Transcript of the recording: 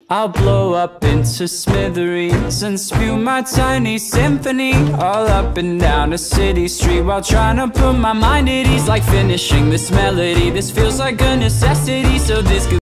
I'll blow up into smithereens and spew my tiny symphony all up and down a city street, while trying to put my mind at ease. Like finishing this melody, this feels like a necessity, so this could